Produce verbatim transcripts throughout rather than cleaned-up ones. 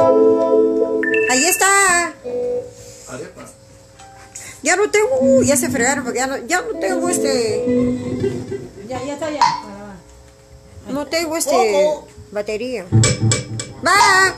Ahí está. Arepa. Ya no tengo, uh, ya se fregaron porque ya no, ya no tengo este. Ya, ya está ya. No tengo este batería. Va.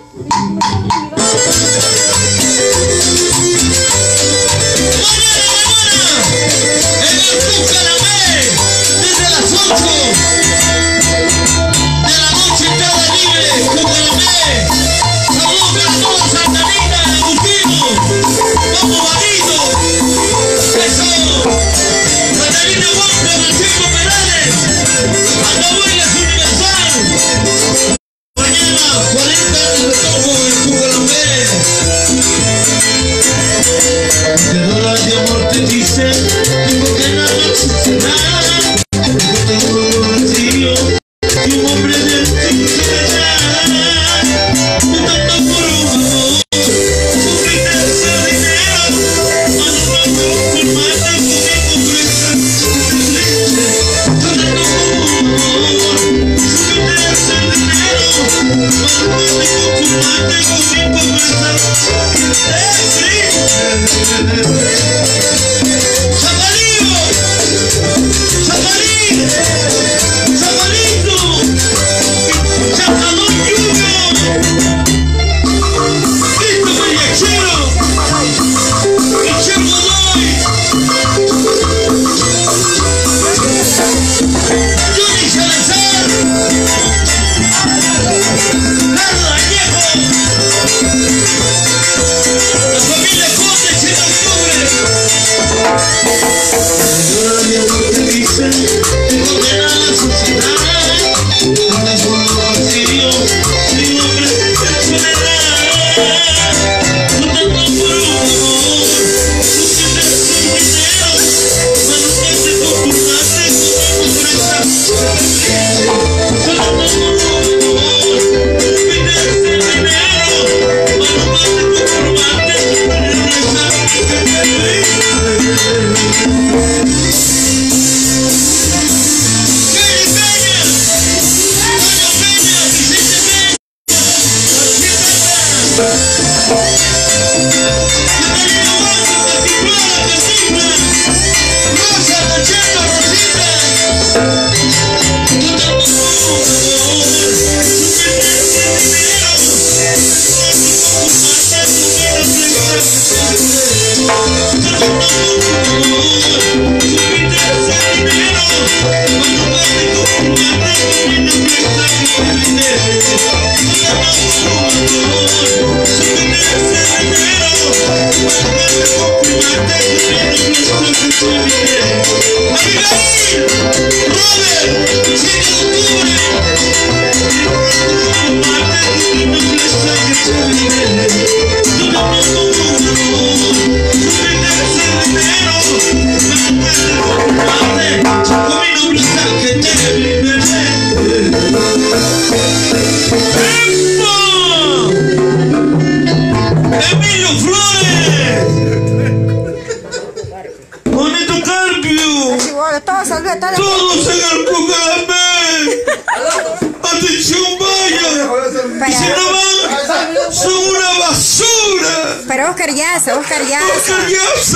¡Todos en el Cucaramé! ¡Atención, vaya! ¡Y si no van, son una basura! Pero Oscar Yaza, Oscar Yaza. ¡Oscar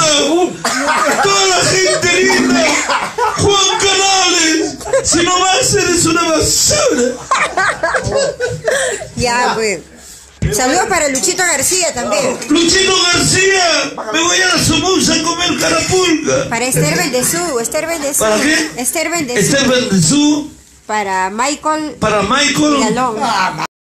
Yaza! ¡Toda la gente linda! ¡Juan Canales! ¡Si no vas, eres una basura! Ya, pues. Saludos para Luchito García también. ¡Luchito García! ¡Me voy a la Somusa a comer carapulca! Para Esther Bendezú, Esther Bendezú. ¿Para qué? Esther Bendezú. Esther Bendezú. Para Michael. Para Michael. Villalón.